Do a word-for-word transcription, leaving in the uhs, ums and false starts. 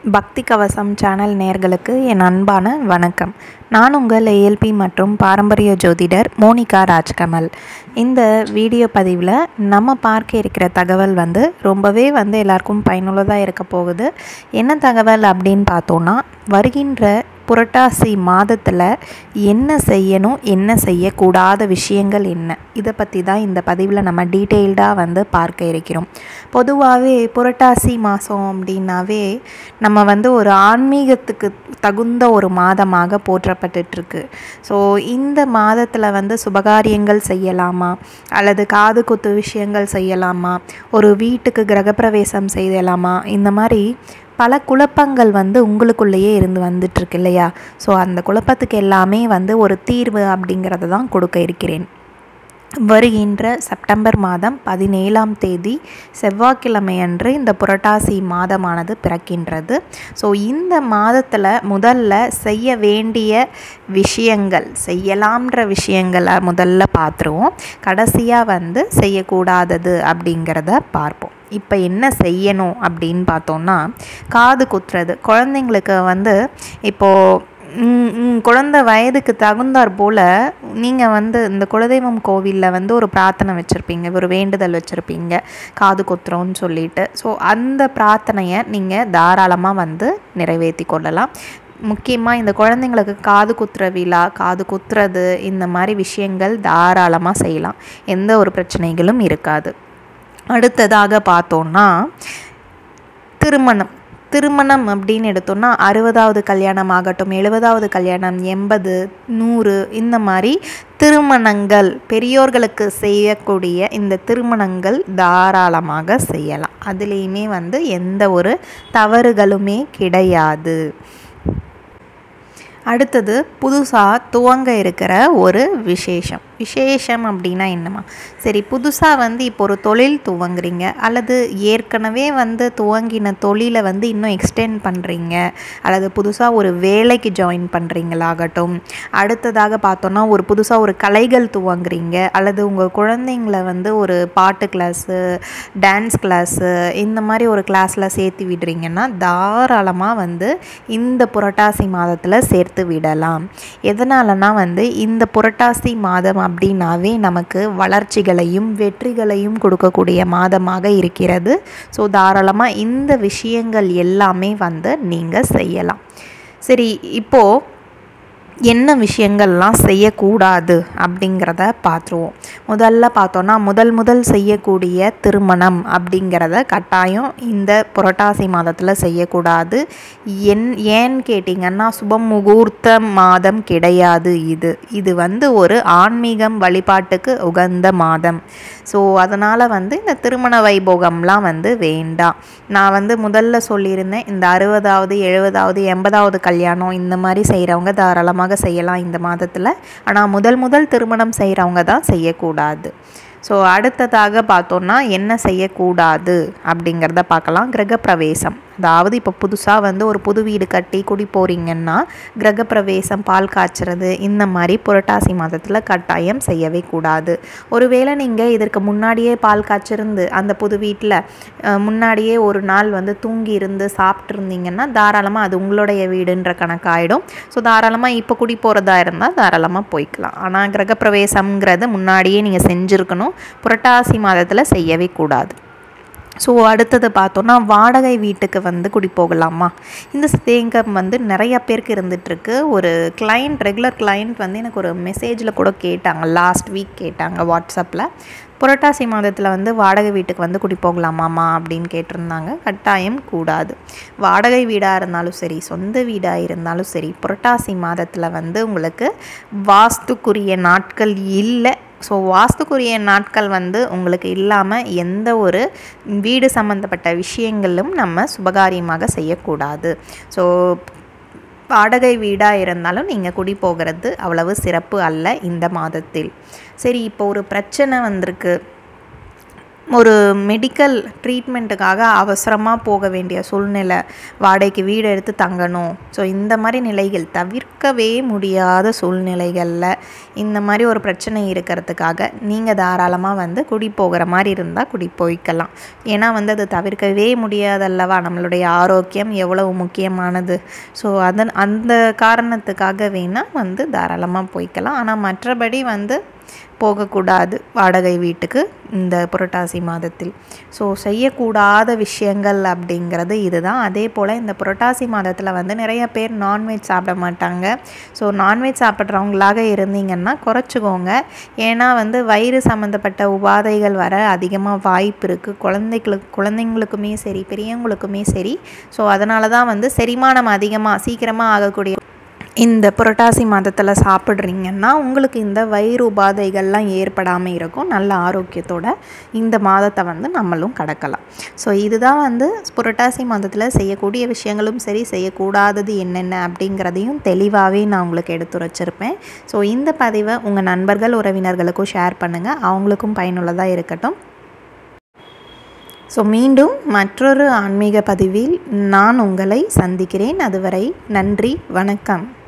பக்தி கவசம் சேனல் நேயர்களுக்கு என் அன்பான வணக்கம். நான் உங்கள் ஏஎல்பி மற்றும் பாரம்பரிய ஜோதிடர் மோனிகா ராஜ்கமல். இந்த வீடியோ பதிவில் நம்ம பார்க்க இருக்கிற தகவல் வந்து ரொம்பவே வந்து எல்லாருக்கும் பயனுள்ளதாக இருக்க போகுது. என்ன தகவல் அப்படின்னு பார்த்தோன்னா, வருகின்ற புரட்டாசி மாதத்தில் என்ன செய்யணும், என்ன செய்யக்கூடாத விஷயங்கள் என்ன, இதை பற்றி தான் இந்த பதிவில் நம்ம டீட்டெயில்டாக வந்து பார்க்க இருக்கிறோம். பொதுவாகவே புரட்டாசி மாதம் அப்படின்னாவே நம்ம வந்து ஒரு ஆன்மீகத்துக்கு தகுந்த ஒரு மாதமாக போற்றப்பட்டுருக்கு. ஸோ இந்த மாதத்தில் வந்து சுபகாரியங்கள் செய்யலாமா, அல்லது காது குத்து விஷயங்கள் செய்யலாமா, ஒரு வீட்டுக்கு கிரகப்பிரவேசம் செய்யலாமா, இந்த மாதிரி பல குழப்பங்கள் வந்து உங்களுக்குள்ளேயே இருந்து வந்துட்டுருக்கு இல்லையா? ஸோ அந்த குழப்பத்துக்கு எல்லாமே வந்து ஒரு தீர்வு அப்படிங்கிறத தான் கொடுக்க இருக்கிறேன். வருகின்ற செப்டம்பர் மாதம் பதினேழாம் தேதி செவ்வாய்க்கிழமை அன்று இந்த புரட்டாசி மாதமானது பிறக்கின்றது. ஸோ இந்த மாதத்தில் முதல்ல செய்ய வேண்டிய விஷயங்கள், செய்யலாம்ன்ற விஷயங்களை முதல்ல பார்த்துருவோம். கடைசியாக வந்து செய்யக்கூடாதது அப்படிங்கிறத பார்ப்போம். இப்போ என்ன செய்யணும் அப்படின்னு பார்த்தோன்னா, காது குத்துறது. குழந்தைங்களுக்கு வந்து இப்போது குழந்தை வயதுக்கு தகுந்தாற் போல் நீங்கள் வந்து இந்த குலதெய்வம் கோவிலில் வந்து ஒரு பிரார்த்தனை வச்சுருப்பீங்க, ஒரு வேண்டுதல் வச்சுருப்பீங்க, காது குத்துறோன்னு சொல்லிட்டு. ஸோ அந்த பிரார்த்தனையை நீங்கள் தாராளமாக வந்து நிறைவேற்றி கொள்ளலாம். முக்கியமாக இந்த குழந்தைங்களுக்கு காது குத்துற விழா, காது குத்துறது, இந்த மாதிரி விஷயங்கள் தாராளமாக செய்யலாம். எந்த ஒரு பிரச்சனைகளும் இருக்காது. அடுத்ததாக பார்த்தோன்னா, திருமணம். திருமணம் அப்படின்னு எடுத்தோன்னா, அறுபதாவது கல்யாணம் ஆகட்டும், எழுபதாவது கல்யாணம், எண்பது, நூறு, இந்த மாதிரி திருமணங்கள், பெரியோர்களுக்கு செய்யக்கூடிய இந்த திருமணங்கள் தாராளமாக செய்யலாம். அதுலேயுமே வந்து எந்த ஒரு தவறுகளுமே கிடையாது. அடுத்தது புதுசாக துவங்க இருக்கிற ஒரு விசேஷம். விசேஷம் அப்படின்னா என்னம்மா? சரி, புதுசாக வந்து இப்போ ஒரு தொழில் துவங்குறீங்க, அல்லது ஏற்கனவே வந்து துவங்கின தொழிலை வந்து இன்னும் எக்ஸ்டெண்ட் பண்ணுறீங்க, அல்லது புதுசாக ஒரு வேலைக்கு ஜாயின் பண்ணுறீங்களாகட்டும், அடுத்ததாக பார்த்தோன்னா ஒரு புதுசாக ஒரு கலைகள் துவங்குறீங்க, அல்லது உங்கள் குழந்தைங்களை வந்து ஒரு பாட்டு கிளாஸு, டான்ஸ் கிளாஸு, இந்த மாதிரி ஒரு கிளாஸில் சேர்த்து விடுறீங்கன்னா தாராளமாக வந்து இந்த புரட்டாசி மாதத்தில் சேர்த்து விடலாம். எதனாலனா வந்து இந்த புரட்டாசி மாதம் அப்படின்னாவே நமக்கு வளர்ச்சிகளையும் வெற்றிகளையும் கொடுக்கக்கூடிய மாதமாக இருக்கிறது. ஸோ தாராளமாக இந்த விஷயங்கள் எல்லாமே வந்து நீங்கள் செய்யலாம். சரி, இப்போது என்ன விஷயங்கள்லாம் செய்யக்கூடாது அப்படிங்கிறத பார்த்துருவோம். முதல்ல பார்த்தோன்னா, முதல் முதல் செய்யக்கூடிய திருமணம் அப்படிங்கிறத கட்டாயம் இந்த புரட்டாசி மாதத்தில் செய்யக்கூடாது. என் ஏன்னு கேட்டிங்கன்னா, சுப முகூர்த்த மாதம் கிடையாது இது. இது வந்து ஒரு ஆன்மீகம் வழிபாட்டுக்கு உகந்த மாதம். ஸோ அதனால் வந்து இந்த திருமண வைபோகம்லாம் வந்து வேண்டாம். நான் வந்து முதல்ல சொல்லியிருந்தேன், இந்த அறுபதாவது, எழுபதாவது, எண்பதாவது கல்யாணம் இந்த மாதிரி செய்கிறவங்க தாராளமாக செய்யலாம் இந்த மாதத்தில். ஆனால் முதல் முதல் திருமணம் செய்கிறவங்க தான் செய்யக்கூடாது. ஸோ அடுத்ததாக பார்த்தோன்னா என்ன செய்யக்கூடாது அப்படிங்கிறத பார்க்கலாம். கிரகப்பிரவேசம். அதாவது இப்போ புதுசாக வந்து ஒரு புது வீடு கட்டி குடி போகிறீங்கன்னா கிரகப்பிரவேசம், பால் காய்ச்சறது, இந்த மாதிரி புரட்டாசி மாதத்தில் கட்டாயம் செய்யவே கூடாது. ஒருவேளை நீங்கள் இதற்கு முன்னாடியே பால் காய்ச்சிருந்து அந்த புது வீட்டில் முன்னாடியே ஒரு நாள் வந்து தூங்கி இருந்து சாப்பிட்ருந்தீங்கன்னா தாராளமாக அது உங்களுடைய வீடுன்ற கணக்காயிடும். ஸோ தாராளமாக இப்போ குடி போகிறதா இருந்தால் தாராளமாக போய்க்கலாம். ஆனால் கிரகப்பிரவேசம்ங்கிறது முன்னாடியே நீங்கள் செஞ்சுருக்கணும். புரட்டாசி மாதத்தில் செய்யவே கூடாது. ஸோ அடுத்தது பார்த்தோன்னா, வாடகை வீட்டுக்கு வந்து குடி போகலாமா? இந்த சந்தேகம் வந்து நிறைய பேருக்கு இருந்துகிட்ருக்கு. ஒரு கிளைண்ட், ரெகுலர் கிளைண்ட் வந்து எனக்கு ஒரு மெசேஜில் கூட கேட்டாங்க, லாஸ்ட் வீக் கேட்டாங்க வாட்ஸ்அப்பில். புரட்டாசி மாதத்தில் வந்து வாடகை வீட்டுக்கு வந்து குடி போகலாமாம்மா அப்படின்னு கேட்டிருந்தாங்க. கட்டாயம் கூடாது. வாடகை வீடாக இருந்தாலும் சரி, சொந்த வீடாக இருந்தாலும் சரி, புரட்டாசி மாதத்தில் வந்து உங்களுக்கு வாஸ்துக்குரிய நாட்கள் இல்லை. ஸோ வாஸ்துக்குரிய நாட்கள் வந்து உங்களுக்கு இல்லாமல் எந்த ஒரு வீடு சம்மந்தப்பட்ட விஷயங்களும் நம்ம சுபகாரியமாக செய்யக்கூடாது. ஸோ வாடகை வீடாக இருந்தாலும் நீங்கள் குடி போகிறது அவ்வளவு சிறப்பு அல்ல இந்த மாதத்தில். சரி, இப்போ ஒரு பிரச்சனை வந்திருக்கு, ஒரு மெடிக்கல் ட்ரீட்மெண்ட்டுக்காக அவசரமாக போக வேண்டிய சூழ்நிலை, வாடகைக்கு வீடு எடுத்து தங்கணும். ஸோ இந்த மாதிரி நிலைகள், தவிர்க்கவே முடியாத சூழ்நிலைகளில் இந்த மாதிரி ஒரு பிரச்சனை இருக்கிறதுக்காக நீங்கள் தாராளமாக வந்து குடி போகிற மாதிரி இருந்தால் குடி போய்க்கலாம். ஏன்னா வந்து அது தவிர்க்கவே முடியாதல்லவா, நம்மளுடைய ஆரோக்கியம் எவ்வளவு முக்கியமானது. ஸோ அதன் அந்த காரணத்துக்காக வேணால் வந்து தாராளமாக போய்க்கலாம். ஆனால் மற்றபடி வந்து போகக்கூடாது வாடகை வீட்டுக்கு இந்த புரட்டாசி மாதத்தில். ஸோ செய்யக்கூடாத விஷயங்கள் அப்படிங்கிறது இதுதான். அதே போல் இந்த புரட்டாசி மாதத்தில் வந்து நிறைய பேர் நான்வெஜ் சாப்பிட மாட்டாங்க. ஸோ நான்வெஜ் சாப்பிட்றவங்களாக இருந்தீங்கன்னா குறைச்சிக்கோங்க. ஏன்னா வந்து வயிறு சம்மந்தப்பட்ட உபாதைகள் வர அதிகமாக வாய்ப்பு இருக்குது, குழந்தைகளுக்கு குழந்தைங்களுக்குமே சரி பெரியவங்களுக்குமே சரி. ஸோ அதனால தான் வந்து செரிமானம் அதிகமாக சீக்கிரமாக ஆகக்கூடிய இந்த புரட்டாசி மாதத்தில் சாப்பிட்றீங்கன்னா உங்களுக்கு இந்த வயிறு உபாதைகள்லாம் ஏற்படாமல் இருக்கும். நல்ல ஆரோக்கியத்தோட இந்த மாதத்தை வந்து நம்மளும் கடக்கலாம். ஸோ இதுதான் வந்து புரட்டாசி மாதத்தில் செய்யக்கூடிய விஷயங்களும் சரி, செய்யக்கூடாதது என்னென்ன அப்படிங்கிறதையும் தெளிவாகவே நான் உங்களுக்கு எடுத்து வச்சுருப்பேன். ஸோ இந்த பதிவை உங்கள் நண்பர்கள் உறவினர்களுக்கும் ஷேர் பண்ணுங்கள், அவங்களுக்கும் பயனுள்ளதாக இருக்கட்டும். ஸோ மீண்டும் மற்றொரு ஆன்மீக பதிவில் நான் உங்களை சந்திக்கிறேன். அதுவரை நன்றி, வணக்கம்.